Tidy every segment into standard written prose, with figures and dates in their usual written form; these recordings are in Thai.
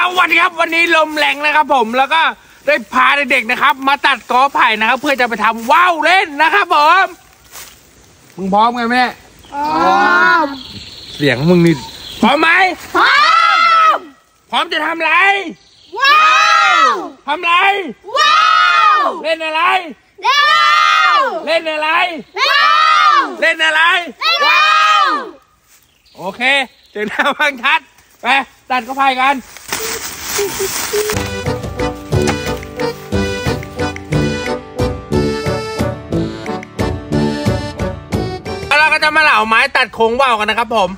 วัสดีครับวันนี้ลมแรงนะครับผมแล้วก็ได้พาเด็กๆนะครับมาตัดกอไผ่นะครับเพื่อจะไปทำว่าวเล่นนะครับผมมึงพร้อมกันไหมพร้อมเสียงมึงนี่พร้อมไหมพร้อมพร้อมจะทำอะไรว้าวทำอะไรว้าวเล่นอะไรเล่นอะไรเล่นอะไรว้าวโอเคเดี๋ยวน้าพังทัดไปตัดกอไผ่กันแล้วเราก็จะมาเหลาไม้ตัดโค้งว่าวกันนะครับผม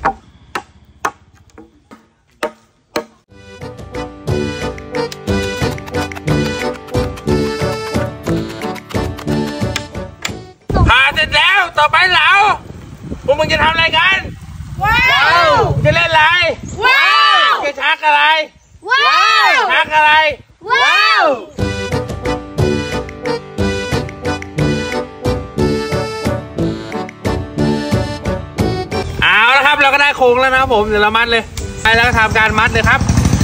ผ่าเสร็จแล้วต่อไปเหลาพวกมึงจะทำอะไรกันว้าวจะเล่นอะไรว้าวจะชักอะไรว้าวชักอะไรว้าวเอาละครับเราก็ได้โค้งแล้วนะครับผมเดี๋ยวเรามัดเลยไปแล้วก็ทำการมัดเลยครับ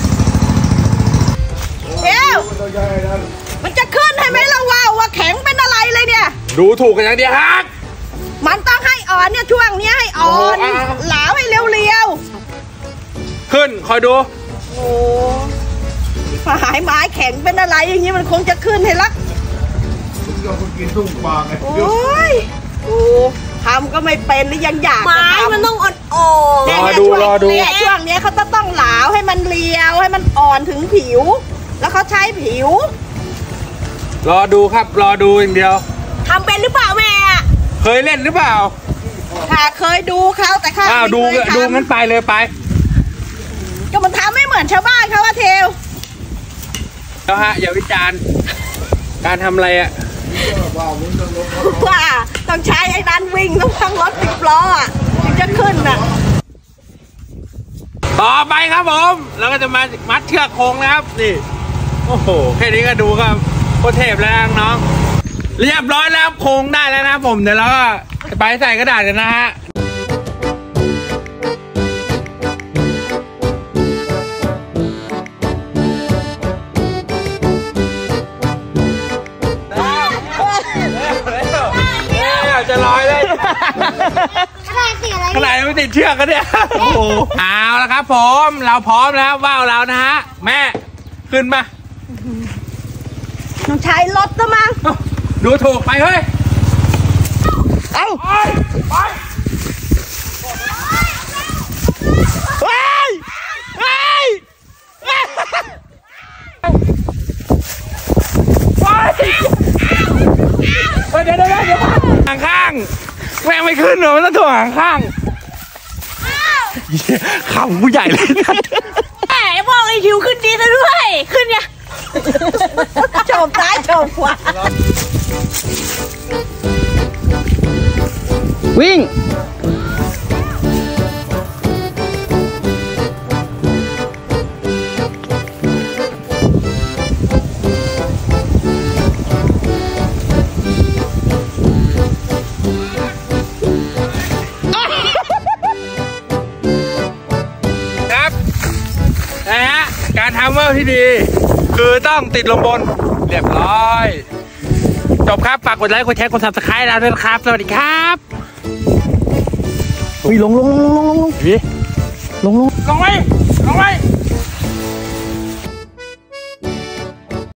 เดี๋ยวมันจะขึ้นให้ไหมเราว่าแข็งเป็นอะไรเลยเนี่ยดูถูกกันอย่างเดียวครับมันต้องให้อ่อนเนี่ยช่วงนี้ให้อ่อนหลาวให้เรียวๆขึ้นคอยดูโอ้ฝ่ายไม้แข็งเป็นอะไรอย่างนี้มันคงจะขึ้นให้ลักเราคนกินตุ้งปลาไงโอ้ยโอ้ทำก็ไม่เป็นหรือยังอยากจะทำมันต้องอ่อนรอดูช่วงนี้เขาต้องหลาวให้มันเรียวให้มันอ่อนถึงผิวแล้วเขาใช้ผิวรอดูครับรอดูอย่างเดียวทำเป็นหรือเปล่าแม่เคยเล่นหรือเปล่าค่ะเคยดูเขาแต่ข้าดูงั้นไปเลยไปก็มันทำไม่เหมือนชาวบ้านเขาว่าเทลแล้วฮะอย่าวิจารณ์การทำอะไรอะว่าต้องใช้ไอ้นั้นวิ่งต้องพังรถ10 ล้ออ่ะถึงจะขึ้นน่ะต่อไปครับผมเราก็จะมามัดเชือกโค้งนะครับนี่โอ้โหแค่นี้ก็ดูก็โคตรเทพแล้วน้องเรียบร้อยแล้วโค้งได้แล้วนะผมเดี๋ยวเราก็ไปใส่กระดาษกันนะฮะจะลอยเลยขนาดไม่ติดเชือกกันเนี่ยโอ้โหเอาละครับผมเราพร้อมแล้วว่าวเรานะฮะแม่ขึ้นมาต้องใช้รถซะมั้งดูถูกไปเฮ้ยเอาไปเดี๋ยวห่างข้างแม่งไม่ขึ้นหรอมันต้องถ่วงห่างข้างขำผู้ใหญ่เลยนะแหมบอกไอ้ชิวขึ้นดีซะด้วยขึ้นไงโฉบซ้ายโฉบขวาวิ่งนะฮะการทำว่าวที่ดีคือต้องติดลมบนเรียบร้อยจบครับฝากกดไลค์กดแชร์กด Subscribe ด้วยนะครับสวัสดีครับลงไว้